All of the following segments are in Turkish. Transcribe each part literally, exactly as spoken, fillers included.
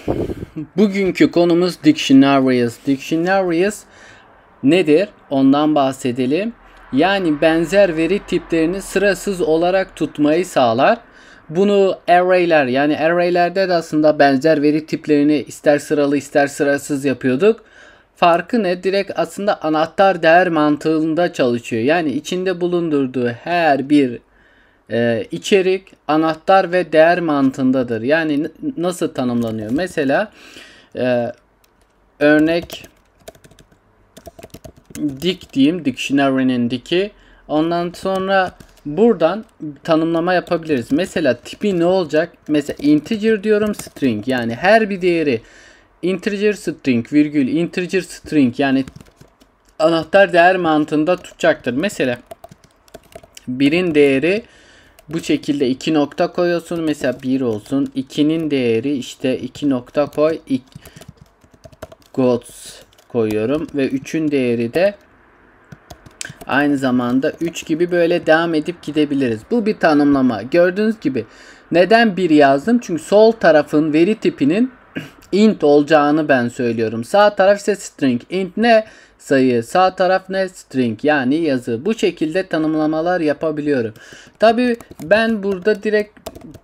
Bugünkü konumuz Dictionaries. Dictionaries nedir? Ondan bahsedelim. Yani benzer veri tiplerini sırasız olarak tutmayı sağlar. Bunu array'ler, yani array'lerde de aslında benzer veri tiplerini ister sıralı ister sırasız yapıyorduk. Farkı ne? Direkt aslında anahtar değer mantığında çalışıyor. Yani içinde bulundurduğu her bir e, içerik anahtar ve değer mantığındadır. Yani nasıl tanımlanıyor? Mesela e, örnek dic diyeyim. Dictionary'nin dic'i. Ondan sonra buradan tanımlama yapabiliriz. Mesela tipi ne olacak? Mesela integer diyorum, string. Yani her bir değeri integer string virgül integer string, yani anahtar değer mantığında tutacaktır. Mesela birin değeri bu şekilde iki nokta koyuyorsun. Mesela bir olsun. ikinin değeri işte iki nokta koy. Gods koyuyorum. Ve üçün değeri de aynı zamanda üç gibi böyle devam edip gidebiliriz. Bu bir tanımlama. Gördüğünüz gibi neden bir yazdım? Çünkü sol tarafın veri tipinin int olacağını ben söylüyorum. Sağ taraf ise string. Int ne? Sayı. Sağ taraf ne? String. Yani yazı. Bu şekilde tanımlamalar yapabiliyorum. Tabi ben burada direkt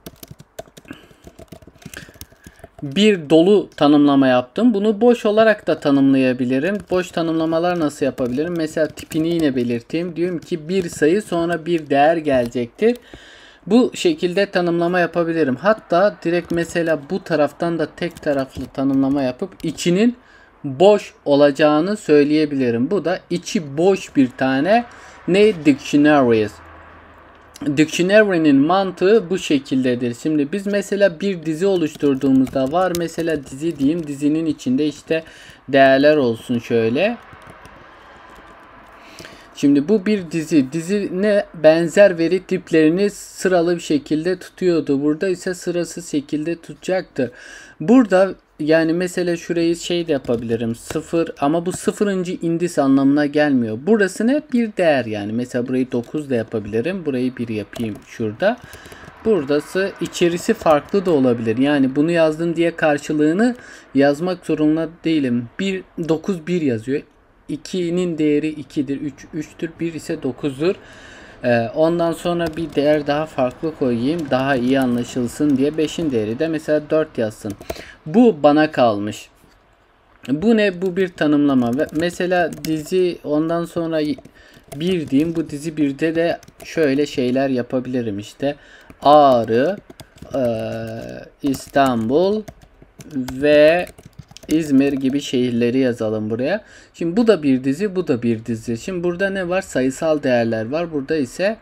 bir dolu tanımlama yaptım. Bunu boş olarak da tanımlayabilirim. Boş tanımlamalar nasıl yapabilirim? Mesela tipini yine belirteyim. Diyorum ki bir sayı sonra bir değer gelecektir. Bu şekilde tanımlama yapabilirim. Hatta direkt mesela bu taraftan da tek taraflı tanımlama yapıp içinin boş olacağını söyleyebilirim. Bu da içi boş bir tane ne? Dictionaries. Dictionary'nin mantığı bu şekildedir. Şimdi biz mesela bir dizi oluşturduğumuzda var mesela dizi diyeyim. Dizinin içinde işte değerler olsun şöyle. Şimdi bu bir dizi. Dizi ne? Benzer veri tiplerini sıralı bir şekilde tutuyordu. Burada ise sırasız şekilde tutacaktı. Burada yani mesela şurayı şey de yapabilirim. Sıfır, ama bu sıfırıncı indis anlamına gelmiyor. Burası ne? Bir değer yani. Mesela burayı dokuz da yapabilirim. Burayı bir yapayım şurada. Buradası içerisi farklı da olabilir. Yani bunu yazdım diye karşılığını yazmak zorunda değilim. bir, dokuz, bir yazıyor. ikinin değeri ikidir, üç, üçtür, bir ise dokuzdur. Ee, ondan sonra bir değer daha farklı koyayım. Daha iyi anlaşılsın diye beşin değeri de mesela dört yazsın. Bu bana kalmış. Bu ne? Bu bir tanımlama. Ve mesela dizi ondan sonra bir diyeyim. Bu dizi birde de şöyle şeyler yapabilirim işte. Ağrı, e, İstanbul ve İzmir gibi şehirleri yazalım buraya. Şimdi bu da bir dizi, bu da bir dizi. Şimdi burada ne var? Sayısal değerler var. Burada ise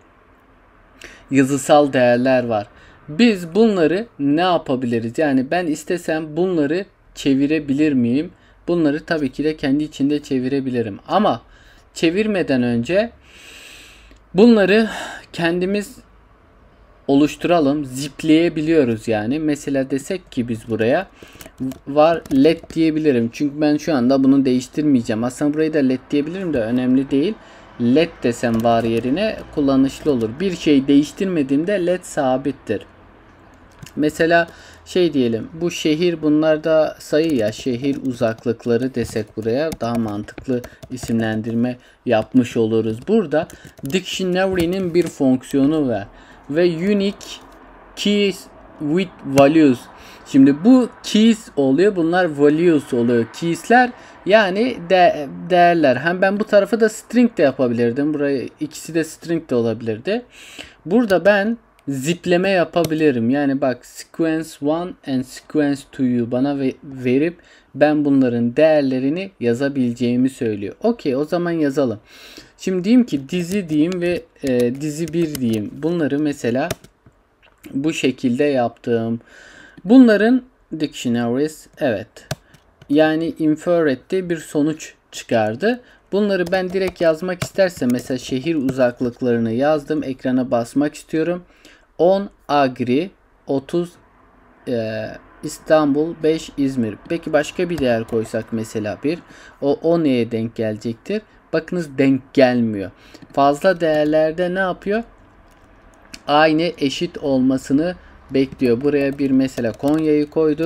yazısal değerler var. Biz bunları ne yapabiliriz? Yani ben istesem bunları çevirebilir miyim? Bunları tabii ki de kendi içinde çevirebilirim. Ama çevirmeden önce bunları kendimiz oluşturalım. Zipleyebiliyoruz yani. Mesela desek ki biz buraya var let diyebilirim. Çünkü ben şu anda bunu değiştirmeyeceğim. Aslında burayı da let diyebilirim de önemli değil. Let desem var yerine kullanışlı olur. Bir şey değiştirmediğimde let sabittir. Mesela şey diyelim. Bu şehir, bunlar da sayı ya. Şehir uzaklıkları desek buraya daha mantıklı isimlendirme yapmış oluruz. Burada dictionary'nin bir fonksiyonu var. Ve unique keys with values. Şimdi bu keys oluyor. Bunlar values oluyor. Keys'ler yani de değerler. Hem ben bu tarafı da string de yapabilirdim. Burayı ikisi de string de olabilirdi. Burada ben zipleme yapabilirim. Yani bak sequence one and sequence two'yu bana ve verip ben bunların değerlerini yazabileceğimi söylüyor. Okey, o zaman yazalım. Şimdi diyeyim ki dizi diyeyim ve e, dizi bir diyeyim. Bunları mesela bu şekilde yaptım. Bunların dictionaries, evet. Yani infer etti, bir sonuç çıkardı. Bunları ben direkt yazmak istersem mesela şehir uzaklıklarını yazdım. Ekrana basmak istiyorum. on Agri, otuz e, İstanbul, beş İzmir. Peki başka bir değer koysak mesela bir. O, o neye denk gelecektir? Bakınız denk gelmiyor. Fazla değerlerde ne yapıyor? Aynı eşit olmasını bekliyor. Buraya bir mesela Konya'yı koyduk.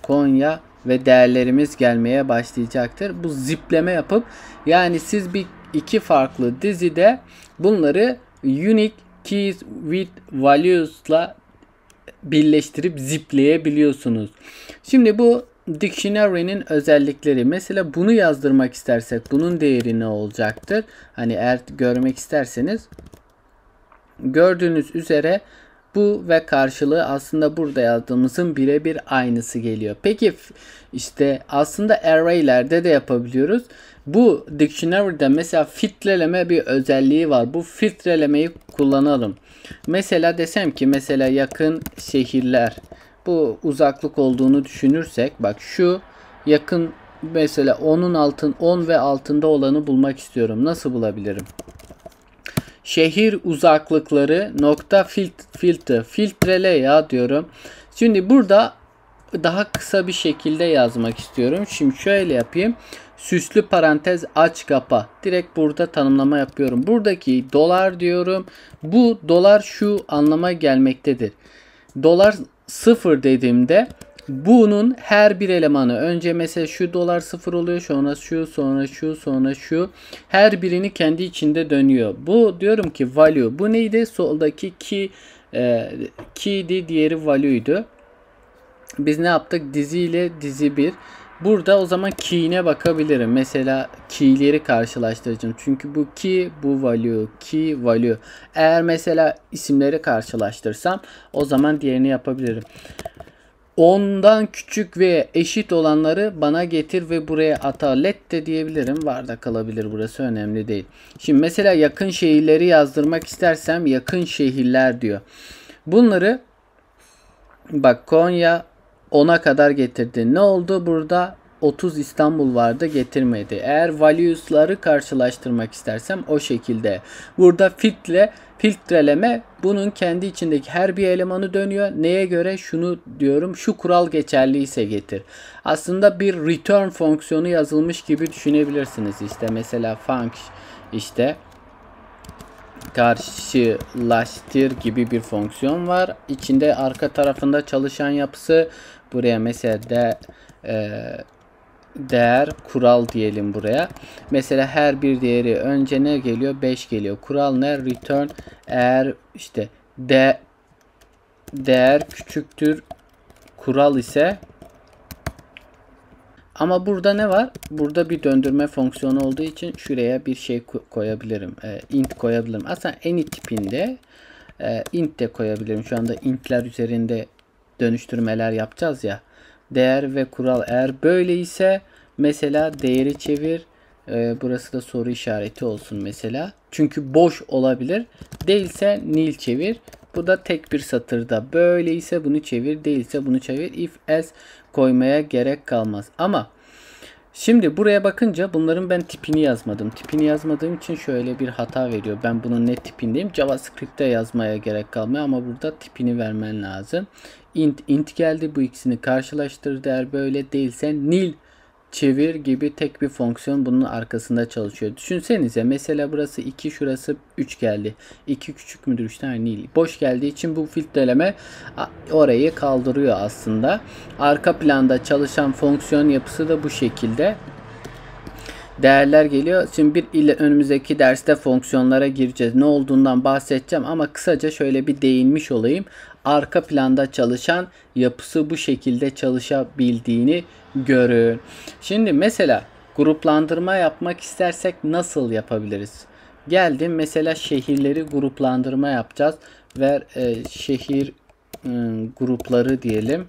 Konya ve değerlerimiz gelmeye başlayacaktır. Bu zipleme yapıp yani siz bir iki farklı dizide bunları unique keys with values'la birleştirip zipleyebiliyorsunuz. Şimdi bu dictionary'nin özellikleri. Mesela bunu yazdırmak istersek bunun değeri ne olacaktır? Hani eğer görmek isterseniz gördüğünüz üzere bu ve karşılığı aslında burada yazdığımızın birebir aynısı geliyor. Peki işte aslında array'lerde de yapabiliyoruz. Bu dictionary'de mesela filtreleme bir özelliği var. Bu filtrelemeyi kullanalım. Mesela desem ki mesela yakın şehirler. Bu uzaklık olduğunu düşünürsek bak şu yakın mesela onun altın on ve altında olanı bulmak istiyorum. Nasıl bulabilirim? Şehir uzaklıkları nokta filtre filtrele ya diyorum. Şimdi burada daha kısa bir şekilde yazmak istiyorum. Şimdi şöyle yapayım. Süslü parantez aç kapa. Direkt burada tanımlama yapıyorum. Buradaki dolar diyorum. Bu dolar şu anlama gelmektedir. Dolar sıfır dediğimde bunun her bir elemanı önce mesela şu dolar sıfır oluyor, sonra şu, sonra şu, sonra şu, her birini kendi içinde dönüyor. Bu diyorum ki value. Bu neydi? Soldaki key e, key'di, diğeri value'ydu. Biz ne yaptık? Dizi ile dizi bir. Burada o zaman key'ine bakabilirim. Mesela key'leri karşılaştıracağım. Çünkü bu key, bu value, key, value. Eğer mesela isimleri karşılaştırsam o zaman diğerini yapabilirim. ondan küçük ve eşit olanları bana getir ve buraya ata. Let de diyebilirim. Var da kalabilir, burası önemli değil. Şimdi mesela yakın şehirleri yazdırmak istersem yakın şehirler diyor. Bunları bak Konya ona kadar getirdi. Ne oldu? Burada otuz İstanbul vardı, getirmedi. Eğer values'ları karşılaştırmak istersem o şekilde. Burada filtre, filtreleme bunun kendi içindeki her bir elemanı dönüyor. Neye göre? Şunu diyorum. Şu kural geçerliyse getir. Aslında bir return fonksiyonu yazılmış gibi düşünebilirsiniz. İşte mesela func işte karşılaştır gibi bir fonksiyon var. İçinde arka tarafında çalışan yapısı. Buraya mesela de e, değer kural diyelim buraya. Mesela her bir değeri önce ne geliyor? beş geliyor. Kural ne? Return eğer işte de değer küçüktür kural ise, ama burada ne var? Burada bir döndürme fonksiyonu olduğu için şuraya bir şey koyabilirim. E, int koyabilirim. Aslında any tipinde e, int de koyabilirim. Şu anda intler üzerinde dönüştürmeler yapacağız ya. Değer ve kural eğer böyle ise mesela değeri çevir. E, burası da soru işareti olsun mesela. Çünkü boş olabilir. Değilse nil çevir. Bu da tek bir satırda. Böyleyse bunu çevir, değilse bunu çevir. If else koymaya gerek kalmaz. Ama şimdi buraya bakınca bunların ben tipini yazmadım. Tipini yazmadığım için şöyle bir hata veriyor. Ben bunun ne tipindeyim? JavaScript'te yazmaya gerek kalmıyor ama burada tipini vermen lazım. Int int geldi. Bu ikisini karşılaştır. Eğer böyle değilse nil çevir gibi tek bir fonksiyon bunun arkasında çalışıyor. Düşünsenize mesela burası iki, şurası üç geldi. iki küçük müdür üç tane nil. Boş geldiği için bu filtreleme orayı kaldırıyor aslında. Arka planda çalışan fonksiyon yapısı da bu şekilde. Değerler geliyor. Şimdi bir ile önümüzdeki derste fonksiyonlara gireceğiz. Ne olduğundan bahsedeceğim ama kısaca şöyle bir değinmiş olayım. Arka planda çalışan yapısı bu şekilde çalışabildiğini görün. Şimdi mesela gruplandırma yapmak istersek nasıl yapabiliriz? Geldim mesela şehirleri gruplandırma yapacağız. Ver e, şehir e, grupları diyelim.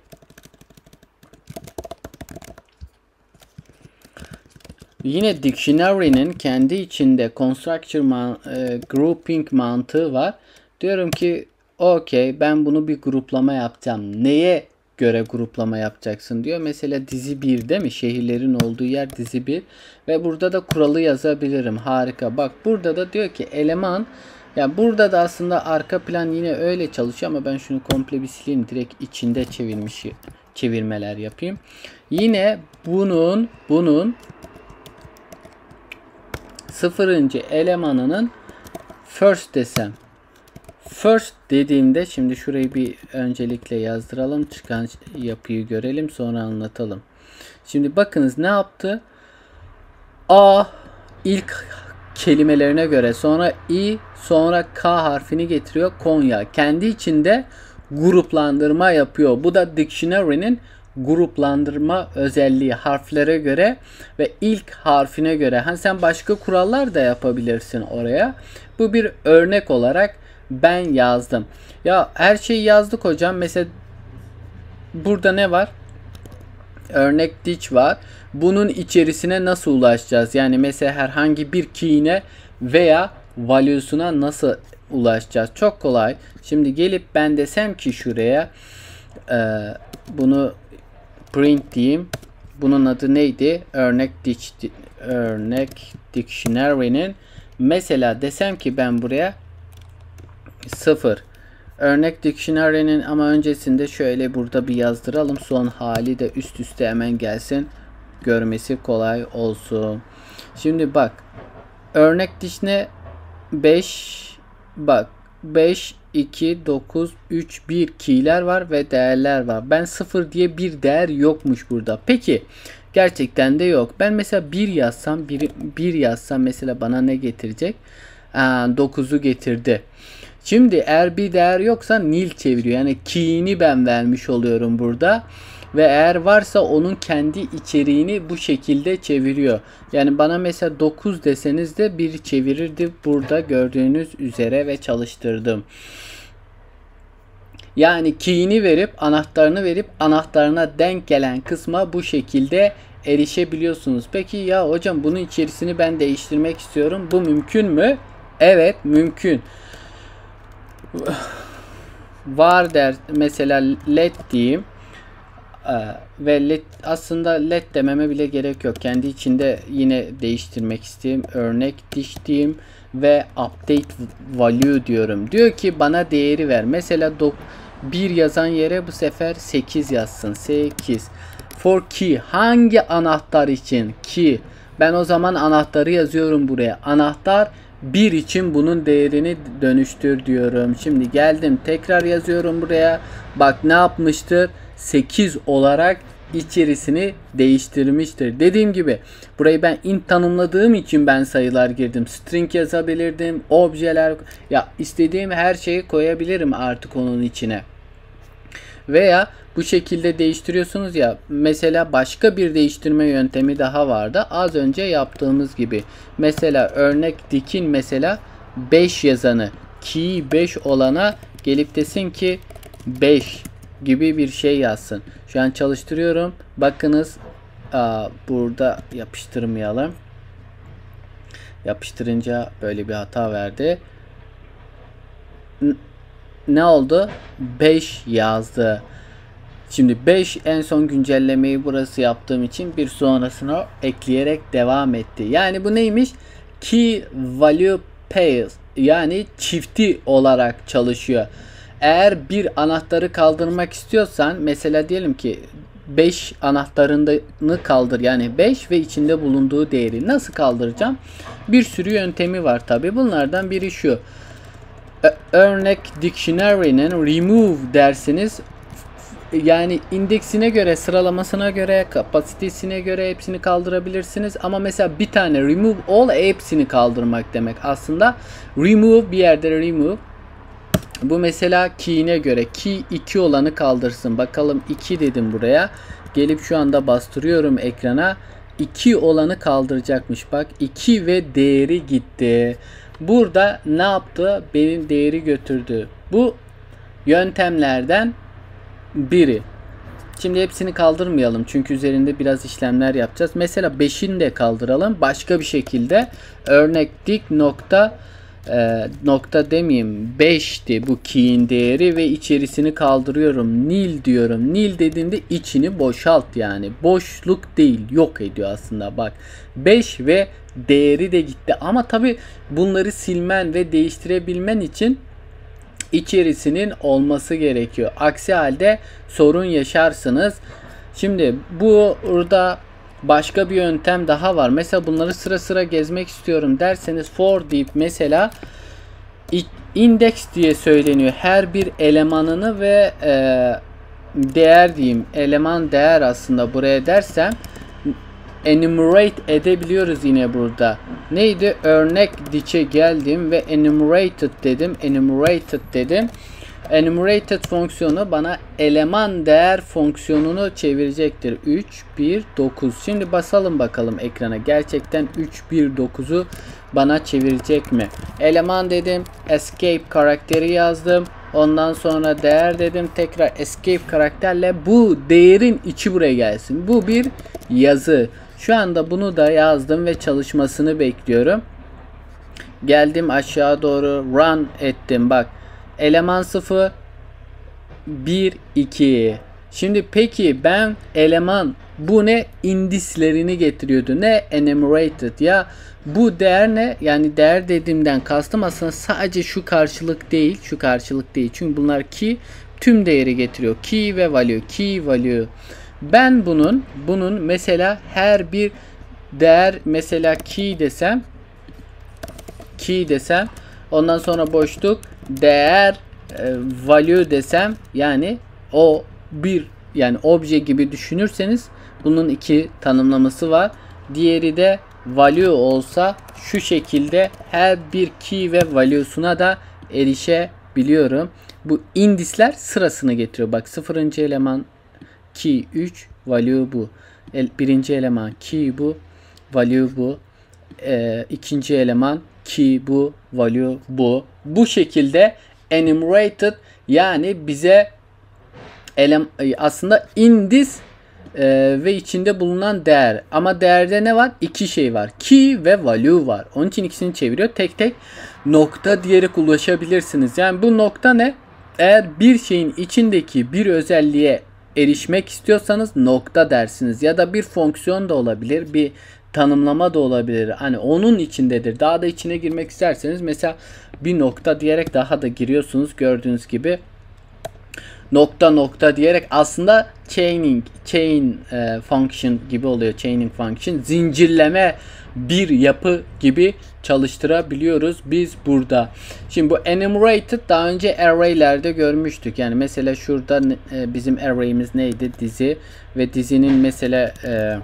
Yine dictionary'nin kendi içinde constructor man, e, grouping mantığı var. Diyorum ki okey, ben bunu bir gruplama yapacağım. Neye göre gruplama yapacaksın diyor. Mesela dizi bir değil mi? Şehirlerin olduğu yer dizi bir. Ve burada da kuralı yazabilirim. Harika. Bak burada da diyor ki eleman. Yani burada da aslında arka plan yine öyle çalışıyor ama ben şunu komple bir sileyim. Direkt içinde çevirmiş çevirmeler yapayım. Yine bunun bunun sıfırıncı elemanının first desem. first dediğimde, şimdi şurayı bir öncelikle yazdıralım. Çıkan yapıyı görelim, sonra anlatalım. Şimdi bakınız ne yaptı? A ilk kelimelerine göre, sonra I, sonra K harfini getiriyor. Konya. Kendi içinde gruplandırma yapıyor. Bu da dictionary'nin gruplandırma özelliği, harflere göre ve ilk harfine göre. Hani sen başka kurallar da yapabilirsin oraya. Bu bir örnek olarak ben yazdım. Ya her şeyi yazdık hocam. Mesela burada ne var? Örnek diç var. Bunun içerisine nasıl ulaşacağız? Yani mesela herhangi bir key'ine veya value'suna nasıl ulaşacağız? Çok kolay. Şimdi gelip ben desem ki şuraya e, bunu print diyeyim. Bunun adı neydi? Örnek diç, örnek dictionary'nin, mesela desem ki ben buraya sıfır. Örnek dictionary'nin ama öncesinde şöyle burada bir yazdıralım. Son hali de üst üste hemen gelsin. Görmesi kolay olsun. Şimdi bak. Örnek dictionary beş, bak beş, iki, dokuz, üç, bir key'ler var ve değerler var. Ben sıfır diye bir değer yokmuş burada. Peki gerçekten de yok. Ben mesela bir yazsam, bir, bir yazsam mesela bana ne getirecek? dokuzu getirdi. Şimdi eğer bir değer yoksa nil çeviriyor. Yani key'ini ben vermiş oluyorum burada. Ve eğer varsa onun kendi içeriğini bu şekilde çeviriyor. Yani bana mesela dokuz deseniz de bir çevirirdi. Burada gördüğünüz üzere ve çalıştırdım. Yani key'ini verip anahtarını verip anahtarına denk gelen kısma bu şekilde erişebiliyorsunuz. Peki ya hocam bunun içerisini ben değiştirmek istiyorum. Bu mümkün mü? Evet, mümkün. Var der mesela let diyeyim. Ee, ve let, aslında let dememe bile gerek yok. Kendi içinde yine değiştirmek isteyeyim. Örnek diş diyeyim ve update value diyorum. Diyor ki bana değeri ver. Mesela bir yazan yere bu sefer sekiz yazsın. sekiz. For key. Hangi anahtar için? Key. Ben o zaman anahtarı yazıyorum buraya. Anahtar bir için bunun değerini dönüştür diyorum. Şimdi geldim tekrar yazıyorum buraya. Bak ne yapmıştır? sekiz olarak içerisini değiştirmiştir. Dediğim gibi burayı ben int tanımladığım için ben sayılar girdim. String yazabilirdim. Objeler, ya istediğim her şeyi koyabilirim artık onun içine. Veya bu şekilde değiştiriyorsunuz ya. Mesela başka bir değiştirme yöntemi daha vardı. Az önce yaptığımız gibi. Mesela örnek dikin mesela beş yazanı key beş olana gelip desin ki beş gibi bir şey yazsın. Şu an çalıştırıyorum. Bakınız aa, burada yapıştırmayalım. Yapıştırınca böyle bir hata verdi. N ne oldu? beş yazdı. Şimdi beş en son güncellemeyi burası yaptığım için bir sonrasına ekleyerek devam etti. Yani bu neymiş? Key value pairs, yani çifti olarak çalışıyor. Eğer bir anahtarı kaldırmak istiyorsan mesela diyelim ki beş anahtarını kaldır, yani beş ve içinde bulunduğu değeri nasıl kaldıracağım? Bir sürü yöntemi var tabi. Bunlardan biri şu. Örnek dictionary'nin remove dersiniz. Yani indeksine göre, sıralamasına göre, kapasitesine göre hepsini kaldırabilirsiniz. Ama mesela bir tane remove all hepsini kaldırmak demek. Aslında remove bir yerde remove. Bu mesela key'ine göre. Key iki olanı kaldırsın. Bakalım iki dedim buraya. Gelip şu anda bastırıyorum ekrana. iki olanı kaldıracakmış. Bak iki ve değeri gitti. Burada ne yaptı? Benim değeri götürdü. Bu yöntemlerden biri. Şimdi hepsini kaldırmayalım. Çünkü üzerinde biraz işlemler yapacağız. Mesela beşini de kaldıralım. Başka bir şekilde örnek dik nokta e, nokta demeyeyim. beşti bu key'in değeri ve içerisini kaldırıyorum. Nil diyorum. Nil dediğimde içini boşalt yani. Boşluk değil. Yok ediyor aslında. Bak. beş ve değeri de gitti. Ama tabi bunları silmen ve değiştirebilmen için içerisinin olması gerekiyor. Aksi halde sorun yaşarsınız. Şimdi burada başka bir yöntem daha var. Mesela bunları sıra sıra gezmek istiyorum derseniz for deyip mesela index diye söyleniyor. Her bir elemanını ve e, değer diyeyim. Eleman değer aslında buraya dersem enumerate edebiliyoruz yine burada. Neydi? Örnek diçe geldim ve enumerated dedim. Enumerated dedim. Enumerated fonksiyonu bana eleman değer fonksiyonunu çevirecektir. üç, bir, dokuz. Şimdi basalım bakalım ekrana. Gerçekten üç, bir, dokuzu bana çevirecek mi? Eleman dedim. Escape karakteri yazdım. Ondan sonra değer dedim. Tekrar escape karakterle bu değerin içi buraya gelsin. Bu bir yazı. Şu anda bunu da yazdım ve çalışmasını bekliyorum. Geldim aşağı doğru run ettim. Bak. Eleman sıfır, bir, iki. Şimdi peki ben eleman bu ne? İndislerini getiriyordu. Ne? Enumerated. Ya bu değer ne? Yani değer dediğimden kastım aslında sadece şu karşılık değil. Şu karşılık değil. Çünkü bunlar key tüm değeri getiriyor. Key ve value. Key value. Ben bunun bunun mesela her bir değer mesela key desem key desem ondan sonra boşluk değer e, value desem yani o bir yani obje gibi düşünürseniz bunun iki tanımlaması var. Diğeri de value olsa şu şekilde her bir key ve value'suna da erişebiliyorum. Bu indisler sırasını getiriyor. Bak sıfırıncı eleman key üç, value bu. El, birinci eleman key bu, value bu. E, ikinci eleman key bu, value bu. Bu şekilde enumerated yani bize elem, aslında indis e, ve içinde bulunan değer. Ama değerde ne var? İki şey var. Key ve value var. Onun için ikisini çeviriyor. Tek tek nokta diyerek ulaşabilirsiniz. Yani bu nokta ne? Eğer bir şeyin içindeki bir özelliğe erişmek istiyorsanız nokta dersiniz. Ya da bir fonksiyon da olabilir. Bir tanımlama da olabilir. Hani onun içindedir. Daha da içine girmek isterseniz mesela bir nokta diyerek daha da giriyorsunuz. Gördüğünüz gibi nokta nokta diyerek aslında chaining chain e, function gibi oluyor. Chaining function zincirleme bir yapı gibi çalıştırabiliyoruz biz burada. Şimdi bu enumerated daha önce array'lerde görmüştük. Yani mesela şurada e, bizim array'imiz neydi? Dizi ve dizinin mesela e,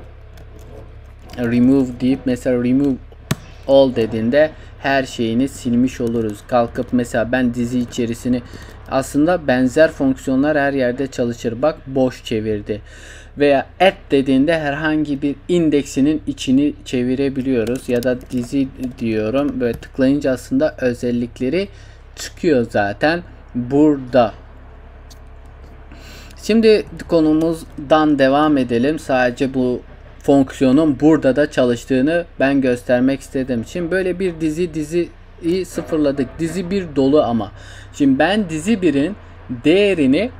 remove deyip mesela remove all dediğinde her şeyini silmiş oluruz. Kalkıp mesela ben dizi içerisini aslında benzer fonksiyonlar her yerde çalışır. Bak boş çevirdi. Veya add dediğinde herhangi bir indeksinin içini çevirebiliyoruz. Ya da dizi diyorum. Böyle tıklayınca aslında özellikleri çıkıyor zaten burada. Şimdi konumuzdan devam edelim. Sadece bu fonksiyonun burada da çalıştığını ben göstermek istedim. Şimdi böyle bir dizi diziyi sıfırladık. Dizi bir dolu ama. Şimdi ben dizi birin değerini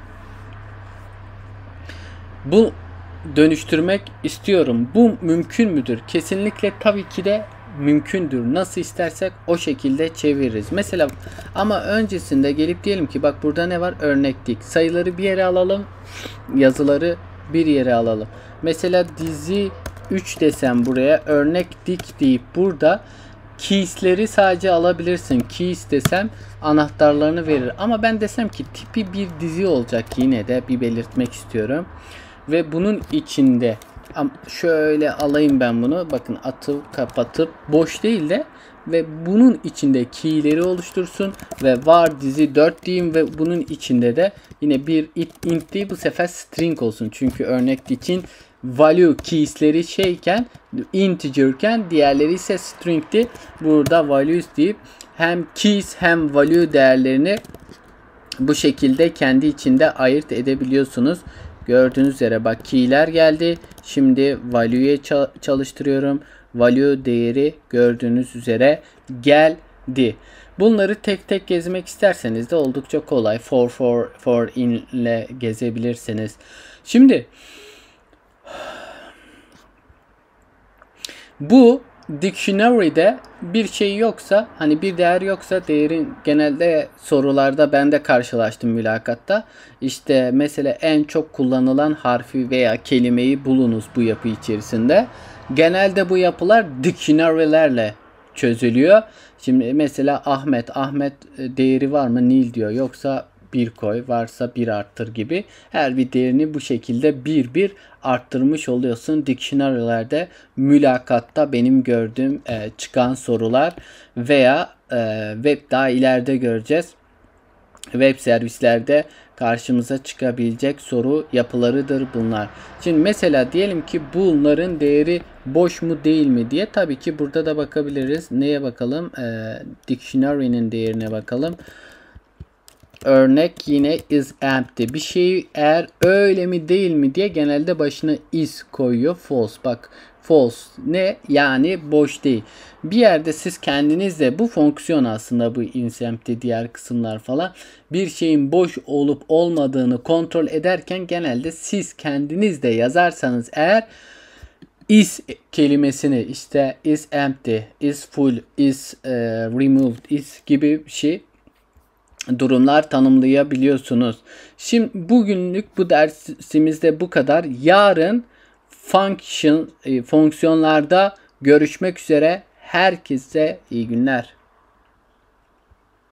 bu dönüştürmek istiyorum. Bu mümkün müdür? Kesinlikle tabii ki de mümkündür. Nasıl istersek o şekilde çeviririz. Mesela ama öncesinde gelip diyelim ki bak burada ne var? Örneklik. Sayıları bir yere alalım. Yazıları bir yere alalım. Mesela dizi üç desem buraya örnek dik deyip burada keys'leri sadece alabilirsin. Keys desem anahtarlarını verir. Ama ben desem ki tipi bir dizi olacak, yine de bir belirtmek istiyorum. Ve bunun içinde şöyle alayım ben bunu. Bakın atıp kapatıp boş değil de ve bunun içinde key'leri oluştursun ve var dizi dört diyeyim ve bunun içinde de yine bir int değil, bu sefer string olsun. Çünkü örnek için value keys'leri şeyken integer'ken diğerleri ise string'ti. Burada values deyip hem keys hem value değerlerini bu şekilde kendi içinde ayırt edebiliyorsunuz. Gördüğünüz üzere bak key'ler geldi. Şimdi value'ye çalıştırıyorum. Value değeri gördüğünüz üzere geldi. Bunları tek tek gezmek isterseniz de oldukça kolay. For for for in ile gezebilirsiniz. Şimdi bu dictionary'de bir şey yoksa, hani bir değer yoksa, değerin genelde sorularda ben de karşılaştım mülakatta. İşte mesela en çok kullanılan harfi veya kelimeyi bulunuz bu yapı içerisinde. Genelde bu yapılar dictionary'lerle çözülüyor. Şimdi mesela Ahmet, Ahmet değeri var mı? Nil diyor. Yoksa bir koy, varsa bir arttır gibi. Her bir değerini bu şekilde bir bir arttırmış oluyorsun. Dictionary'lerde, mülakatta benim gördüğüm e, çıkan sorular veya e, web daha ileride göreceğiz. Web servislerde karşımıza çıkabilecek soru yapılarıdır bunlar. Şimdi mesela diyelim ki bunların değeri boş mu değil mi diye, tabii ki burada da bakabiliriz. Neye bakalım? Ee, Dictionary'nin değerine bakalım. Örnek yine is empty. Bir şey eğer öyle mi değil mi diye genelde başına is koyuyor. False. Bak false ne? Yani boş değil. Bir yerde siz kendiniz de, bu fonksiyon aslında bu is empty diğer kısımlar falan, bir şeyin boş olup olmadığını kontrol ederken genelde siz kendiniz de yazarsanız eğer, is kelimesini işte is empty, is full, is uh, removed, is gibi bir şey durumlar tanımlayabiliyorsunuz. Şimdi bugünlük bu dersimizde bu kadar. Yarın function, fonksiyonlarda görüşmek üzere. Herkese iyi günler.